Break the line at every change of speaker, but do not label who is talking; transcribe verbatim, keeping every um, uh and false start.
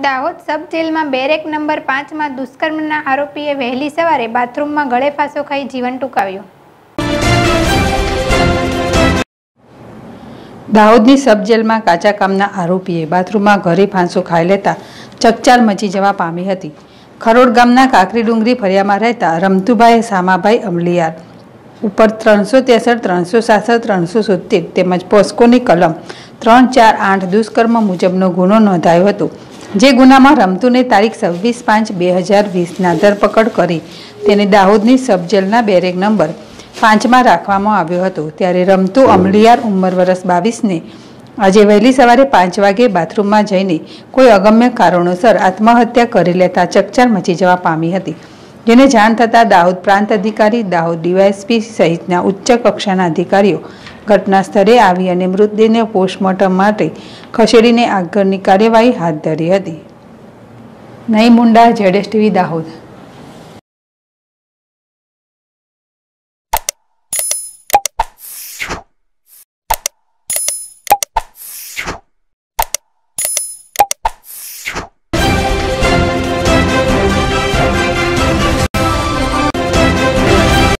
દાહોદ સબ જેલમાં barrack number પાંચમાં દુષ્કર્મના આરોપીએ વહેલી સવારે બાથરૂમમાં ગળે ફાંસો ખાઈ જીવન ટૂંકાવ્યું।
દાહોદની સબ જેલમાં કાચા કામના આરોપીએ બાથરૂમમાં ગળે ફાંસો ખાઈ લેતા ચકચાર મચી જવા પામી હતી। ખરોડ ગામના કાકરી ડુંગરી ફળિયામાં રહેતા રમતુભાઈ સામાભાઈ અમલિયાર ઉપર ત્રણસો ત્રેસઠ ત્રણસો સાસઠ ત્રણસો સોતેર તેમજ પોસ્કોની કલમ ત્રણ ચાર આઠ દુષ્કર્મ મુજબનો ગુનો નોંધાયો હતો। જે ગુનામાં રમતુને તારીખ છવ્વીસ પાંચ બે હજાર વીસના ધરપકડ કરી તેને દાહોદની સબ જેલના બેરેક નંબર પાંચમાં રાખવામાં આવ્યો હતો। ત્યારે રમતુ અમલિયાર ઉંમર વર્ષ બાવીસને આજે વહેલી સવારે પાંચ વાગે બાથરૂમમાં જઈને કોઈ અગમ્ય કારણોસર આત્મહત્યા કરી લેતા ચકચાર મચી જવા પામી હતી। જેને જાણ થતાં દાહોદ પ્રાંત અધિકારી, દાહોદ ડીવાયએસપી સહિતના ઉચ્ચ કક્ષાના અધિકારીઓ ઘટના સ્થળે આવી અને મૃતદેહને પોસ્ટમોર્ટમ માટે ખસેડીને આગળની કાર્યવાહી હાથ ધરી હતી। નઈ મુંડા, ઝેડ એસ ટીવી દાહોદ।